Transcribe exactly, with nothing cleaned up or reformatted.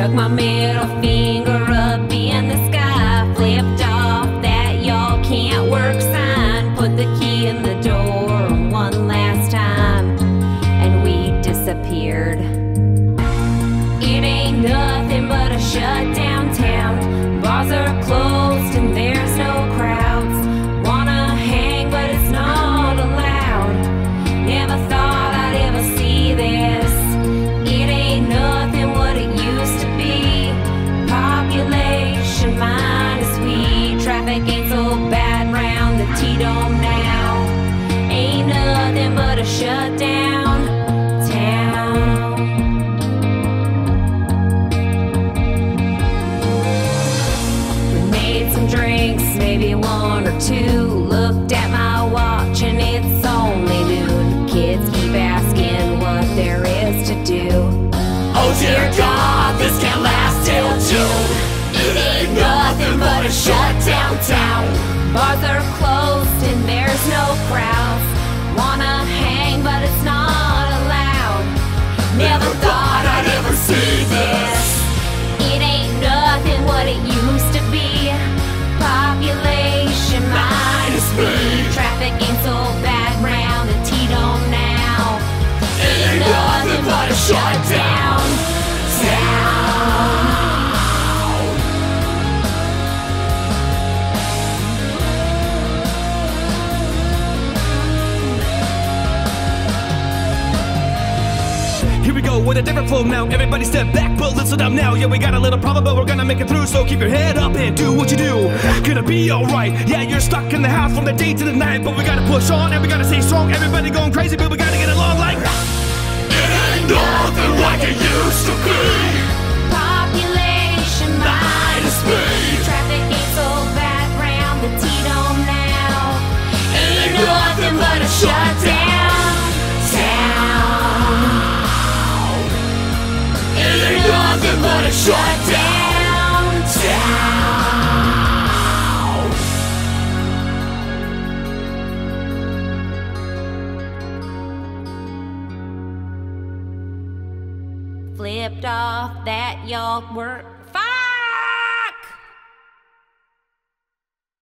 Stuck my middle finger up in the sky, flipped off that y'all can't work sign, put the key in the door one last time, and we disappeared. It ain't nothing but a shut down town. Bars are closed and there's no crowds. Wanna hang but it's not allowed. Never thought I'd ever see this. It ain't nothing what it used to be. Population minus we. Traffic ain't so bad round the T-Dome now. Ain't nothing but a shut down town. We made some drinks, maybe one or two. Looked at my watch and it's only noon. Kids keep asking what there is to do. Oh dear God, this can't last till June. It ain't nothing but a shut down town. Bars are closed and there's no crowds. Wanna hang but it's not allowed. Never thought I'd ever see this. It ain't nothing what it used to be. Population minus me. Traffic ain't so bad round the T-Dome now. Ain't nothing but a shut down town. Here we go with a different flow now. Everybody step back, but listen up now. Yeah, we got a little problem, but we're gonna make it through. So keep your head up and do what you do. Gonna be alright. Yeah, you're stuck in the house from the day to the night, but we gotta push on and we gotta stay strong. Everybody going crazy, but we gotta get along like. It ain't nothing like it used to be. Population minus me. Traffic ain't so bad round the T-Dome now. Ain't nothing but a shut down town. Ain't nothing but a shut down town. Flipped off that y'all were